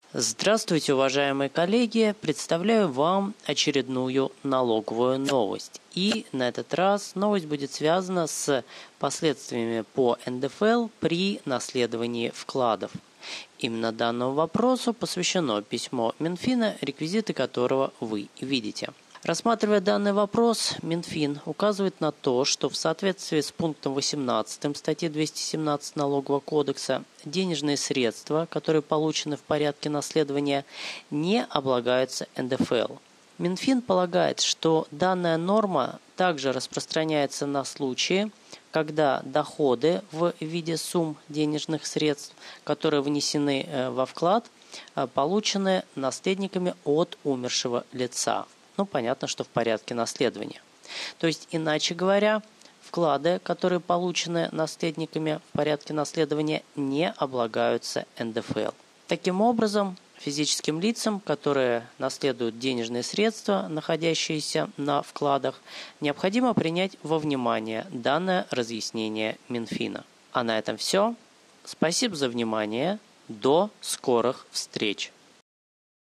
Здравствуйте, уважаемые коллеги! Представляю вам очередную налоговую новость. И на этот раз новость будет связана с последствиями по НДФЛ при наследовании вкладов. Именно данному вопросу посвящено письмо Минфина, реквизиты которого вы видите. Рассматривая данный вопрос, Минфин указывает на то, что в соответствии с пунктом 18 статьи 217 Налогового кодекса денежные средства, которые получены в порядке наследования, не облагаются НДФЛ. Минфин полагает, что данная норма также распространяется на случаи, когда доходы в виде сумм денежных средств, которые внесены во вклад, получены наследниками от умершего лица. Понятно, что в порядке наследования. То есть, иначе говоря, вклады, которые получены наследниками в порядке наследования, не облагаются НДФЛ. Таким образом, физическим лицам, которые наследуют денежные средства, находящиеся на вкладах, необходимо принять во внимание данное разъяснение Минфина. А на этом все. Спасибо за внимание. До скорых встреч!